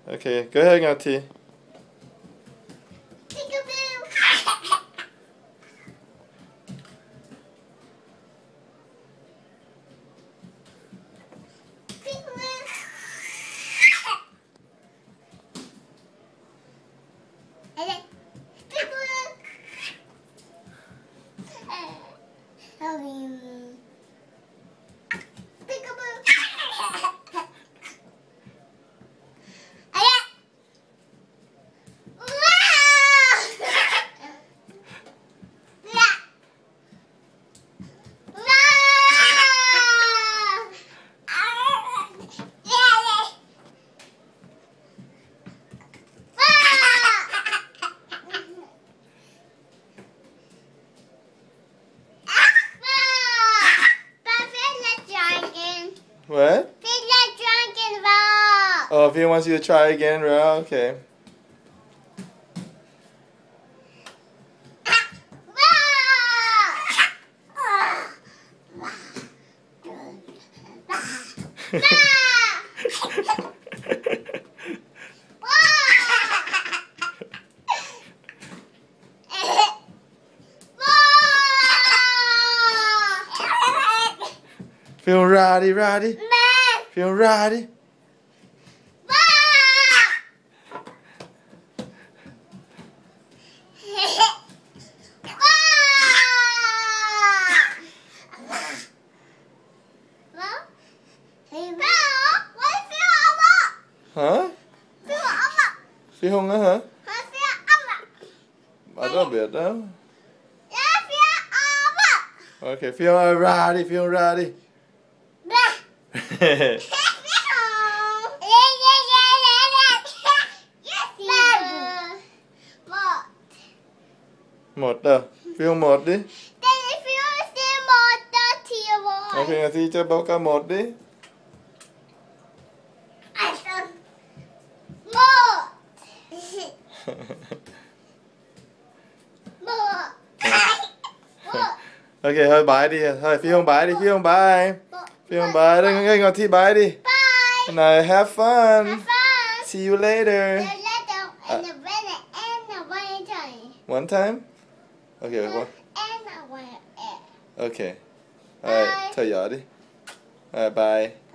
Okay, go ahead, Ngati. What? Oh, Phil wants you to try again, Ro? Okay. Feel Roddy? Feel Roddy? Hả? Phi Hùng á hả? Bà có biết đâu. Ok, Phi Hùng ra đi, Phi Hùng ra đi. Một đâu? Phi Hùng một đi. Ok, Ngati cho báo ca một đi. Ok, thôi bye đi. Thôi Phi Hùng bye đi, Phi Hùng bye. Phi Hùng bye. Đây Ngati bye đi. Bye. Này, have fun. See you later. One time? Okay, what? Okay. Alright, tell y'all đi. Alright, bye.